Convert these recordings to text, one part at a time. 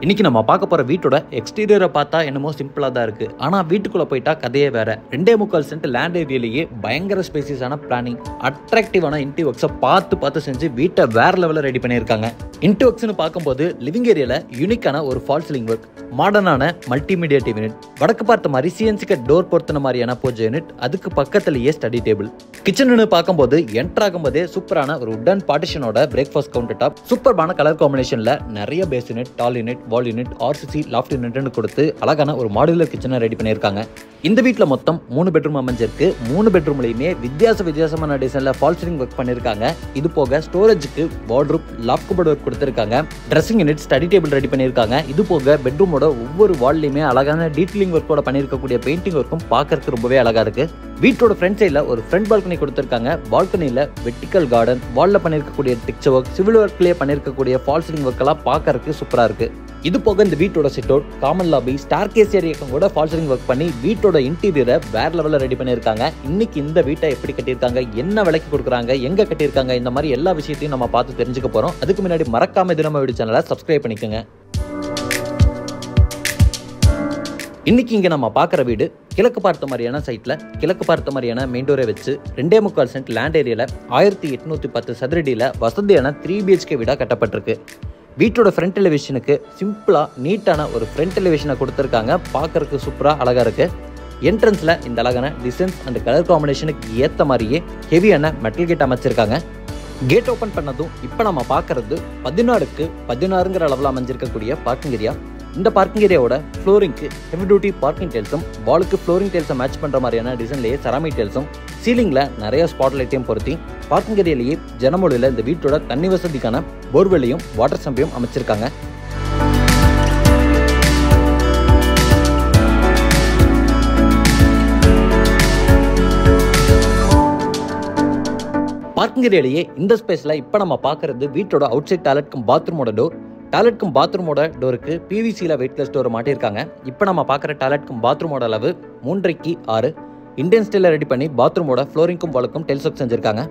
இன்னைக்கு நம்ம பார்க்க போற வீட்டோட எக்ஸ்டீரியரை பார்த்தா என்னமோ சிம்பிளா தான் இருக்கு. ஆனா வீட்டுக்குள்ள போயிட்டா கதையே வேற. 2.25 சென்ட் லேண்ட் ஏரியாலேயே பயங்கர ஸ்பேசியஸான பிளானிங், அட்ராக்டிவான இன்டீரியர் ஒர்க்ஸை பார்த்து செஞ்சு வீட்டை வேற லெவலில் ரெடி பண்ணியிருக்காங்க. இன்டீரியர் ஒர்க்ஸ்னு பார்க்கும்போது லிவிங் ஏரியால யூனிக்கான ஒரு ஃபால் சீலிங் ஒர்க், மாடர்னான மல்டிமீடியா டிவி யூனிட், வடக்கு பார்த்த மாதிரி சிஎன்சி கட் டோர் பொருத்தின மாதிரியான பூஜை யூனிட், அதுக்கு பக்கத்திலேயே ஸ்டடி டேபிள். கிச்சன் பார்க்கும்போது என்டர் ஆகும்போதே சூப்பரான ஒரு உட்டன் பார்ட்டிஷனோட பிரேக்ஃபாஸ்ட் கவுண்டர் டாப், சூப்பரான கலர் காம்பினேஷன்ல நிறைய base unit, tall unit, wall unit, RCC, loft யூனிட்னு கொடுத்து அழகான ஒரு மாடுலர் கிச்சனை ரெடி பண்ணியிருக்காங்க. இந்த வீட்டில் மொத்தம் 3 பெட்ரூம் அமைஞ்சிருக்கு. 3 பெட்ரூம்லையுமே வித்தியாசமான டிசைன்ல ஃபால் சீலிங் ஒர்க் பண்ணியிருக்காங்க. இது போக ஸ்டோரேஜுக்கு வார்ட்ரூப், லாஃப்ட் கபோர்ட் ஒர்க் கொடுத்திருக்காங்க. Dressing unit, study table ready பண்ணியிருக்காங்க. இது போக பெட்ரூமோட ஒவ்வொரு வால்லையுமே அழகான டீட்டெயிலிங் ஒர்க்கோட பண்ணியிருக்கக்கூடிய பெயிண்டிங் ஒர்க்கும் பார்க்கறதுக்கு ரொம்பவே அழகா இருக்கு. வீட்டோட ஃப்ரண்ட் சைடில் ஒரு ஃப்ரண்ட் பால்கனி கொடுத்திருக்காங்க. பால்கனியில் வெர்டிக்கல் கார்டன், வால்ல பண்ணியிருக்கக்கூடிய டெக்ஸ்சர் ஒர்க், சிவில் ஒர்க்லேயே பண்ணியிருக்கக்கூடிய ஃபால் சீலிங் ஒர்க் எல்லாம் பார்க்கறதுக்கு சூப்பரா இருக்கு. இது போக இந்த வீட்டோட sit out, common lobby, staircase ஏரியாக்கும் கூட ஃபால் சீலிங் ஒர்க் பண்ணி வீட்டோட இன்டீரியரை வேற லெவலில் ரெடி பண்ணியிருக்காங்க. இன்னைக்கு இந்த வீட்டை எப்படி கட்டியிருக்காங்க, என்ன விலைக்கு கொடுக்குறாங்க, எங்க கட்டியிருக்காங்க, இந்த மாதிரி எல்லா விஷயத்தையும் நம்ம பார்த்து தெரிஞ்சுக்க போறோம். அதுக்கு முன்னாடி மறக்காம இது நம்ம வீடியோ சேனலை சப்ஸ்கிரைப் பண்ணிக்கோங்க. இன்னைக்கு இங்க நம்ம பார்க்குற வீடு கிழக்கு பார்த்த மாதிரியான சைட்ல, கிழக்கு பார்த்த மாதிரியான மெயின் டோரை வச்சு 2.25 சென்ட் லேண்ட் ஏரியால 1810 சதுரடியில வசதியான 3 BHK வீடா கட்டப்பட்டிருக்கு. வீட்டோட ஃப்ரண்ட் எலிவேஷனுக்கு சிம்பிளா நீட்டான ஒரு ஃப்ரண்ட் எலிவேஷனை கொடுத்துருக்காங்க. பார்க்கறதுக்கு சூப்பரா அழகா இருக்கு. என்ட்ரன்ஸ்ல இந்த அழகான டிசைன்ஸ் அண்ட் கலர் காம்பினேஷனுக்கு ஏற்ற மாதிரியே ஹெவியான மெட்டல் கேட் அமைச்சிருக்காங்க. கேட் ஓப்பன் பண்ணதும் இப்போ நம்ம பார்க்கறது 16க்கு 16ங்கிற அளவில் அமைஞ்சிருக்கக்கூடிய பார்க்கிங் ஏரியா. இந்த பார்க்கிங் ஏரியாவோட ஃப்ளோரிங்க்கு ஹெவி டியூட்டி பார்க்கிங் டைல்ஸும், வாலுக்கு ஃப்ளோரிங் டைல்ஸை மேட்ச் பண்ணுற மாதிரியான டிசைன்லேயே செராமிக் டைல்ஸும், சீலிங்கில் நிறைய ஸ்பாட் லைட்டையும் பொருத்தி பார்க்கிங் ஏரியாலேயே ஜனமொழியில் இந்த வீட்டோட தண்ணி வசதிக்கான போர்வெல்லையும் வாட்டர் சம்பையும் அமைச்சிருக்காங்க. பார்க்கிங் ஏரியாலேயே இந்த ஸ்பேஸில் இப்போ நம்ம பார்க்கறது வீட்டோட அவுட் சைட் டாய்லெட்க்கும் பாத்ரூமோட டோர். டாய்லெட்க்கும் பாத்ரூமோட டோருக்கு பிவிசியில் வெயிட்லெஸ் டோர் மாட்டியிருக்காங்க. இப்போ நம்ம பார்க்குற டாய்லெட்க்கும் பாத்ரூமோட அளவு 3.5 6 இண்டியன் ஸ்டைலில் ரெடி பண்ணி பாத்ரூமோட ஃப்ளோரிங்க்கும் வாலுக்கும் டைல்ஸ் ஒர்க் செஞ்சிருக்காங்க.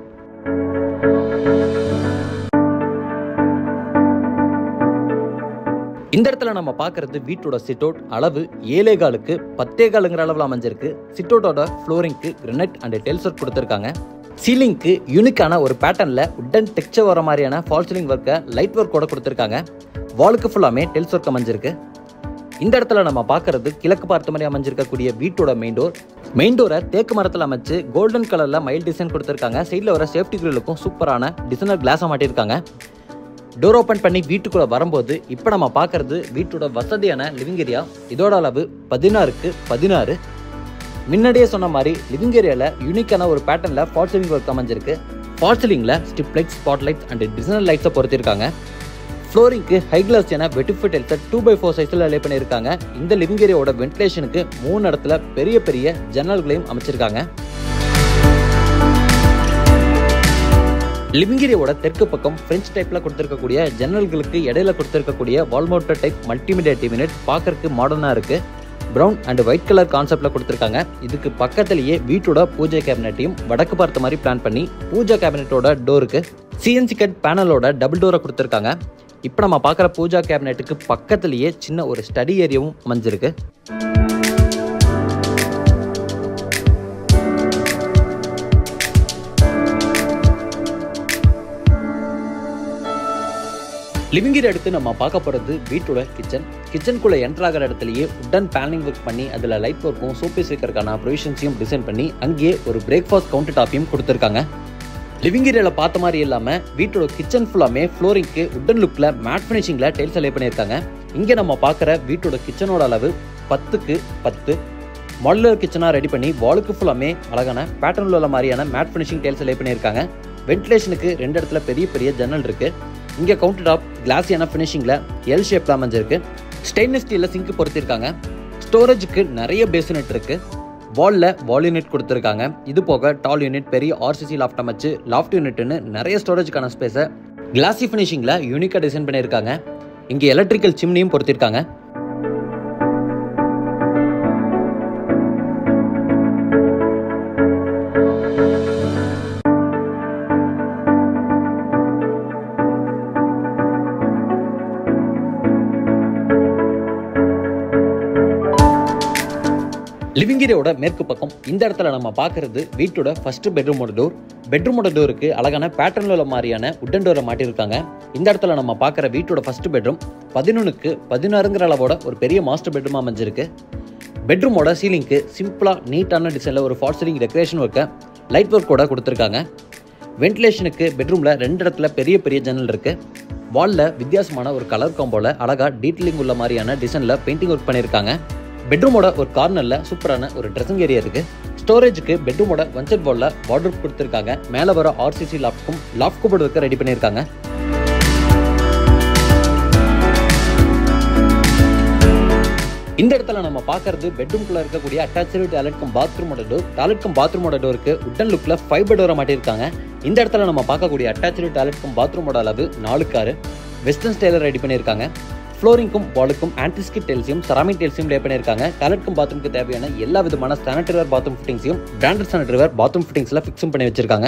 இந்த இடத்துல நம்ம பார்க்கறது வீட்டோட சிட் அவுட். அளவு 7.25க்கு 10.25ங்கிற அளவில் அமைஞ்சிருக்கு. சிட் அவுட்டோட ஃப்ளோரிங்க்கு கிரனைட் அண்ட் டைல்ஸ் ஒர்க் கொடுத்துருக்காங்க. சீலிங்க்கு யூனிக்கான ஒரு பேட்டர்னில் உட்டன் டெக்ஸ்சர் வர மாதிரியான ஃபால் சீலிங் ஒர்க்கை லைட் ஒர்க்கோட கொடுத்துருக்காங்க. வாலுக்கு ஃபுல்லாமே டைல்ஸ் ஒர்க் அமைஞ்சிருக்கு. இந்த இடத்துல நம்ம பார்க்கறது கிழக்கு பார்த்த மாதிரி அமைஞ்சிருக்கக்கூடிய வீட்டோட மெயின் டோர். மெயின் டோரை தேக்கு மரத்தில் அமைச்சு கோல்டன் கலரில் மைல் டிசைன் கொடுத்துருக்காங்க. சைடில் வர சேஃப்டி கிரிலுக்கும் சூப்பரான டிசைனர் கிளாஸாக மாட்டியிருக்காங்க. டோர் ஓப்பன் பண்ணி வீட்டுக்குள்ளே வரும்போது இப்போ நம்ம பார்க்கறது வீட்டோட வசதியான லிவிங் ஏரியா. இதோட அளவு 16க்கு 16. முன்னாடியே சொன்ன மாதிரி லிவிங் ஏரியாவில் யூனிக்கான ஒரு பேட்டர்னில் ஃபால் சீலிங் ஒர்க் அமைஞ்சிருக்கு. ஃபால் சீலிங்கில் strip light, spot lights and designer லைட்ஸை பொறுத்திருக்காங்க. ஃப்ளோரிங்க்கு ஹை கிளாஸியான வெட்டிஃபுட் டைல்ஸை 2x4 சைஸில் லே பண்ணியிருக்காங்க. இந்த லிவிங் ஏரியாவோட வென்டிலேஷனுக்கு 3 இடத்துல பெரிய ஜன்னல்களையும் அமைச்சிருக்காங்க. லிவிங் ஏரியாவோட தெற்கு பக்கம் பிரெஞ்ச் டைப்ல கொடுத்திருக்கக்கூடிய ஜன்னல்களுக்கு இடையில கொடுத்திருக்கக்கூடிய wall mounted type multimedia TV unit பார்க்கறதுக்கு மாடர்னா இருக்கு. பிரவுன் அண்ட் ஒயிட் கலர் கான்செப்ட்ல கொடுத்திருக்காங்க. இதுக்கு பக்கத்திலேயே வீட்டோட பூஜை கேபினட்டையும் வடக்கு பார்த்த மாதிரி பிளான் பண்ணி பூஜா கேபினட்டோட டோருக்கு சிஎன்சி கட் பேனலோட டபுள் டோரை கொடுத்திருக்காங்க. இப்போ நம்ம பார்க்குற பூஜா கேபினட்டுக்கு பக்கத்திலேயே சின்ன ஒரு ஸ்டடி ஏரியாவும் அமைஞ்சிருக்கு. லிவிங் ஏரியா எடுத்து நம்ம பார்க்க போகிறது வீட்டோட கிச்சன். கிச்சனுக்குள்ளே என்டர் ஆகிற இடத்துலையே உட்டன் பேனலிங் ஒர்க் பண்ணி அதில் லைட் ஒர்க்கும் சோபேஸ் வைக்கிறதுக்கான ப்ரொவிஷன்ஸையும் டிசைன் பண்ணி அங்கேயே ஒரு பிரேக்ஃபாஸ்ட் கவுண்டர் டாப்பையும் கொடுத்துருக்காங்க. லிவிங் ஏரியாவில் பார்த்த மாதிரி இல்லாமல் வீட்டோட கிச்சன் ஃபுல்லாமே ஃப்ளோரிங்க்கு உட்டன் லுக்கில் மேட் ஃபினிஷிங்கில் டைல்ஸ் லே பண்ணியிருக்காங்க. இங்கே நம்ம பார்க்குற வீட்டோட கிச்சனோட அளவு 10க்கு 10. மாடுலர் கிச்சனாக ரெடி பண்ணி வாலுக்கு ஃபுல்லாமே அழகான பேட்டர்னில் உள்ள மாதிரியான மேட் ஃபினிஷிங் டைல்ஸ் லே பண்ணியிருக்காங்க. வென்டிலேஷனுக்கு 2 இடத்துல பெரிய ஜன்னல் இருக்குது. இங்கே கவுண்டர் டாப் கிளாஸியான ஃபினிஷிங்கில் எல் ஷேப்பில் அமைஞ்சிருக்கு. ஸ்டெயின்லெஸ் ஸ்டீலில் சிங்க் பொறுத்திருக்காங்க. ஸ்டோரேஜுக்கு நிறைய பேஸ் யூனிட் இருக்குது. வாலில் வால் யூனிட் கொடுத்துருக்காங்க. இது போக டால் யூனிட், பெரிய ஆர்சிசி லாஃப்ட் அமைச்சு லாஃப்ட் யூனிட்னு நிறைய ஸ்டோரேஜுக்கான ஸ்பேஸை கிளாஸி ஃபினிஷிங்கில் யூனிக்காக டிசைன் பண்ணியிருக்காங்க. இங்கே எலக்ட்ரிக்கல் சிம்னியும் பொறுத்திருக்காங்க. லிவிங் ஏரியாவோட மேற்கு பக்கம் இந்த இடத்துல நம்ம பார்க்கறது வீட்டோட ஃபர்ஸ்ட் பெட்ரூமோட டோர். பெட்ரூமோட டோருக்கு அழகான பேட்டர்ன்ல உள்ள மாதிரியான உட்டன் டோரை மாட்டியிருக்காங்க. இந்த இடத்துல நம்ம பார்க்குற வீட்டோட ஃபர்ஸ்ட் பெட்ரூம் 11க்கு 16ங்கிற அளவோட ஒரு பெரிய மாஸ்டர் பெட்ரூம் அமைஞ்சிருக்கு. பெட்ரூமோட சீலிங்க்கு சிம்பிளா நீட்டான டிசைனில் ஒரு ஃபால் சீலிங் டெக்கரேஷன் ஒர்க்கை லைட் ஒர்க்கோட கொடுத்துருக்காங்க. வென்டிலேஷனுக்கு பெட்ரூமில் 2 இடத்துல பெரிய பெரிய ஜன்னல் இருக்கு. வாலில் வித்தியாசமான ஒரு கலர் காம்போல அழகா டீட்டெயிலிங் உள்ள மாதிரியான டிசைனில் பெயிண்டிங் ஒர்க் பண்ணியிருக்காங்க. பெட்ரூமோட ஒரு கார்னர்ல சூப்பரான ஒரு ட்ரெஸ்ஸிங் ஏரியா இருக்கு. ஸ்டோரேஜுக்கு பெட்ரூமோட ஒன் சைட் வால்ல வார்ட்ரோப் கொடுத்துருக்காங்க. மேலே வர ஆர்சிசி லாஃப்ட் கபோர்ட் வைக்க ரெடி பண்ணியிருக்காங்க. இந்த இடத்துல நம்ம பார்க்கறது பெட்ரூம்குள்ள இருக்கக்கூடிய அட்டாச்சு டாய்லெட் கம் பாத்ரூமோட டோர். டாய்லெட் கம் பாத்ரூமோட டோருக்கு உட்டன் லுக்ல ஃபைபர் டோரை மாட்டியிருக்காங்க. இந்த இடத்துல நம்ம பார்க்கக்கூடிய அட்டாச்சு டாய்லெட் கம் பாத்ரூமோட அளவு 4x6 வெஸ்டர்ன் ஸ்டைல ரெடி பண்ணியிருக்காங்க. ஃப்ளோரிங்கும் வாலுக்கும் ஆன்டிஸ்கிட் டைல்ஸையும் செராமிக் டைல்ஸையும் லே பண்ணியிருக்காங்க. டாய்லெட் கம் பாத்ரூமுக்கு தேவையான எல்லா விதமான சானிட்டரிவேர் பாத்ரூம் ஃபிட்டிங்ஸையும் பிராண்டட் சானிட்டரிவேர் பாத்ரூம் ஃபிட்டிங்ஸ்ல ஃபிக்ஸும் பண்ணி வச்சிருக்காங்க.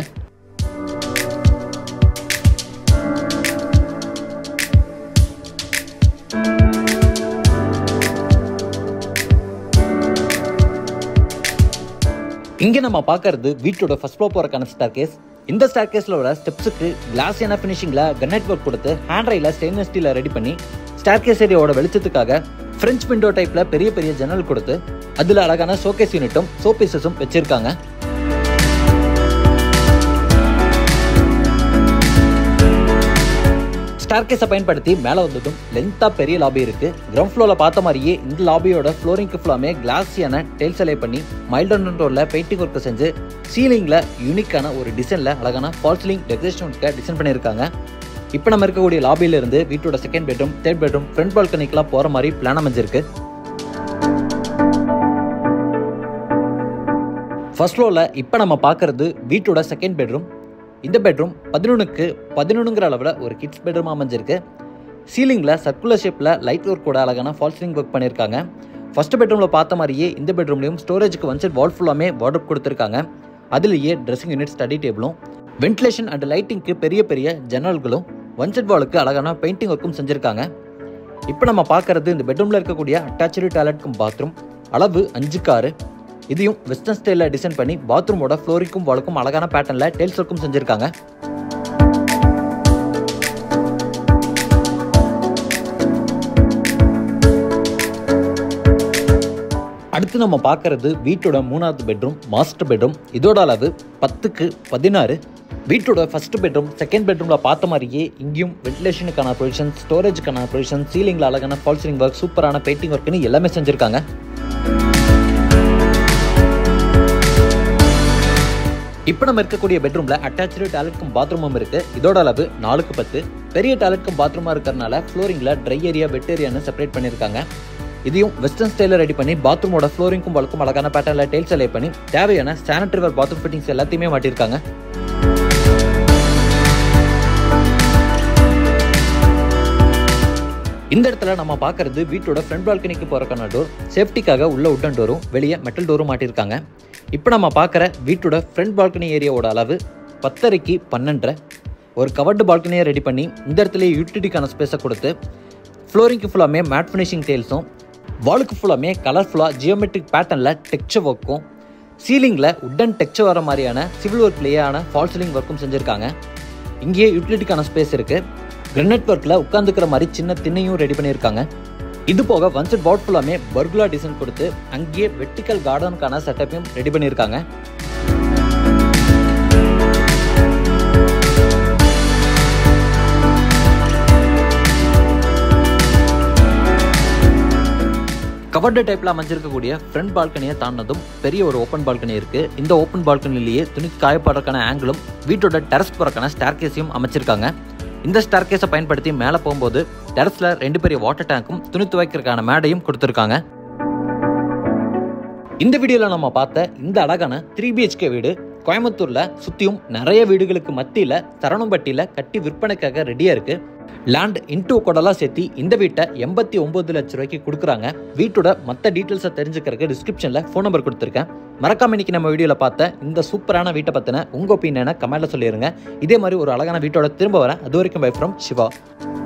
இங்க நம்ம பார்க்கறது வீட்டோட ஃபர்ஸ்ட் ஃப்ளோர் போறக்கான ஸ்டேர்கேஸ். இந்த ஸ்டேர்கேஸ்ல வர ஸ்டெப்ஸுக்கு கிளாஸியான ஃபினிஷிங்ல கிரானைட் ஒர்க் கொடுத்து ஹேண்ட் ரைல ஸ்டெயின்லெஸ் ஸ்டீல ரெடி பண்ணி ஸ்டேர்கேஸ் ஏரியாவோட வெளிச்சத்துக்காக பிரெஞ்ச் விண்டோ டைப்ல பெரிய பெரிய ஜன்னல் கொடுத்து அதுல அழகான ஷோகேஸ் யூனிட்டும் ஷோபீசஸும் வச்சிருக்காங்க. ஸ்டேர்கேஸை பயன்படுத்தி மேலே வந்ததும் லென்த்தா பெரிய லாபி இருக்கு. கிரவுண்ட் ஃப்ளோர்ல பார்த்த மாதிரியே இந்த லாபியோட ஃப்ளோரிங்க்கு ஃபுல்லாமே கிளாஸியான டைல்ஸ் லே பண்ணி மைல்ட் அண்ட் டோர்ல பெயிண்டிங் ஒர்க் செஞ்சு சீலிங்ல யூனிக்கான ஒரு டிசைன்ல அழகான ஃபால் சீலிங் டெக்கரேஷன் டிசைன் பண்ணியிருக்காங்க. இப்போ நம்ம இருக்கக்கூடிய லாபியில இருந்து வீட்டோட second bedroom, third bedroom, front பால்கனிக்கெல்லாம் போற மாதிரி பிளான் அமைஞ்சிருக்கு. ஃபர்ஸ்ட் ஃப்ளோர்ல இப்போ நம்ம பார்க்கறது வீட்டோட செகண்ட் பெட்ரூம். இந்த பெட்ரூம் 11க்கு 11ங்கிற அளவில் ஒரு கிட்ஸ் பெட்ரூம் அமைஞ்சிருக்கு. சீலிங்கில் சர்க்குலர் ஷேப்பில் லைட் ஒர்க் கூட அழகான ஃபால் சீலிங் ஒர்க் பண்ணியிருக்காங்க. ஃபர்ஸ்ட் பெட்ரூமில் பார்த்த மாதிரியே இந்த பெட்ரூம்லையும் ஸ்டோரேஜுக்கு ஒன் சைட் வால் ஃபுல்லாமே வார்ட்ரோப் கொடுத்துருக்காங்க. அதுலேயே ட்ரெஸ்ஸிங் யூனிட், ஸ்டடி டேபிளும், வென்டிலேஷன் அண்ட் லைட்டிங்க்கு பெரிய பெரிய ஜன்னல்களும், ஒன் சைட் வாலுக்கு அழகான பெயிண்டிங் ஒர்க்கும் செஞ்சுருக்காங்க. இப்போ நம்ம பார்க்கறது இந்த பெட்ரூமில் இருக்கக்கூடிய அட்டாச்சு டாய்லெட் கம் பாத்ரூம். அளவு 5x6. இதையும் வெஸ்டர்ன் ஸ்டைலில் டிசைன் பண்ணி பாத்ரூமோட ஃப்ளோரிங்கும் வாலுக்கும் அழகான பேட்டர்ன்ல டைல்ஸ் ஒர்க்கும் செஞ்சிருக்காங்க. அடுத்து நம்ம பார்க்கறது வீட்டோட 3வது பெட்ரூம், மாஸ்டர் பெட்ரூம். இதோட அளவு 10க்கு 16. வீட்டோட ஃபர்ஸ்ட் பெட்ரூம், செகண்ட் பெட்ரூம்ல பார்த்த மாதிரியே இங்கேயும் வென்டிலேஷனுக்கான ப்ரொவிஷன், ஸ்டோரேஜுக்கான ப்ரொவிஷன், சீலிங்ல அழகான ஃபால் சீலிங் ஒர்க், சூப்பரான பெயிண்டிங் ஒர்க்னு எல்லாமே செஞ்சிருக்காங்க. இப்போ நம்ம இருக்கக்கூடிய பெட்ரூம்ல அட்டாச்சு டாய்லெட் கம் பாத்ரூமும் இருக்கு. இதோட அளவு 4x10. பெரிய டாய்லெட் கம் பாத்ரூமா இருக்கிறதுனால ஃப்ளோரிங்ல ட்ரை ஏரியா, வெட் ஏரியான்னு செப்பரேட் பண்ணியிருக்காங்க. இதையும் வெஸ்டர்ன் ஸ்டைல ரெடி பண்ணி பாத்ரூமோட ஃப்ளோரிங்கும் வாலுக்கும் அழகான பேட்டர்ன்ல டைல்ஸ் லே பண்ணி தேவையான சானிட்டரிவேர் பாத்ரூம் ஃபிட்டிங்ஸ் எல்லாத்தையுமே மாட்டியிருக்காங்க. இந்த இடத்துல நம்ம பார்க்கறது வீட்டோட ஃப்ரண்ட் பால்கனிக்கு போறக்கான டோர். சேஃப்டிக்காக உள்ள உட்டன் டோரும் வெளியே மெட்டல் டோரும் மாட்டியிருக்காங்க. இப்போ நம்ம பார்க்குற வீட்டோட ஃப்ரண்ட் பால்கனி ஏரியாவோட அளவு 10:30க்கு 12. ஒரு கவர்டு பால்கனியை ரெடி பண்ணி இந்த இடத்துல யூட்டிலிட்டிக்கான ஸ்பேஸை கொடுத்து ஃப்ளோரிங்க்கு ஃபுல்லாமே மேட் ஃபினிஷிங் டைல்ஸும், வாலுக்கு ஃபுல்லாமே கலர்ஃபுல்லாக ஜியோமெட்ரிக் பேட்டர்னில் டெக்ஸ்சர் ஒர்க்கும், சீலிங்கில் உட்டன் டெக்ஸ்சர் வர மாதிரியான சிவில் ஒர்க்லேயான ஃபால் சீலிங் ஒர்க்கும் செஞ்சுருக்காங்க. இங்கேயே யூட்டிலிட்டிக்கான ஸ்பேஸ் இருக்குது. கிரானைட் ஒர்க்கில் உட்காந்துக்கிற மாதிரி சின்ன திண்ணையும் ரெடி பண்ணியிருக்காங்க. இது போக ஒன் சைட் வால் ஃபுல்லாமே பர்குலா டிசைன் கொடுத்து அங்கேயே வெர்டிக்கல் கார்டனுக்கான செட்டப்பையும் ரெடி பண்ணியிருக்காங்க. கவர்டு டைப்ல அமைஞ்சிருக்கக்கூடிய ஃப்ரண்ட் பால்கனியை தாண்டதும் பெரிய ஒரு ஓப்பன் பால்கனி இருக்கு. இந்த ஓப்பன் பால்கனிலேயே துணி காயப்படுறதுக்கான ஆங்கிளும் வீட்டோட டெரஸ் போறக்கான ஸ்டேர்கேஸையும் அமைச்சிருக்காங்க. இந்த ஸ்டேர்கேஸை பயன்படுத்தி மேலே போகும்போது டெரஸ்ல 2 பெரிய வாட்டர் டேங்க்கும் துணி துவைக்கிறதுக்கான மேடையும் கொடுத்துருக்காங்க. இந்த வீடியோவில் நம்ம பார்த்த இந்த அழகான 3 BHK வீடு கோயம்புத்தூர்ல சுத்தியும் நிறைய வீடுகளுக்கு மத்தியில தரணும்பட்டியில கட்டி விற்பனைக்காக ரெடியா இருக்கு. லேண்ட் இன்டூ கொடலாம் சேர்த்து இந்த வீட்டை 89 லட்சம் ரூபாய்க்கு கொடுக்குறாங்க. வீட்டோட மற்ற டீட்டெயில்ஸை தெரிஞ்சுக்கிறதுக்கு டிஸ்கிரிப்ஷன்ல ஃபோன் நம்பர் கொடுத்துருக்கேன். மறக்காம இன்னைக்கு நம்ம வீடியோல பார்த்த இந்த சூப்பரான வீட்டை பத்தின உங்க ஒப்பீனியனை கமெண்ட்ல சொல்லிருங்க. இதே மாதிரி ஒரு அழகான வீட்டோட திரும்ப வரேன். அது வரைக்கும் பை ஃப்ரம் சிவா.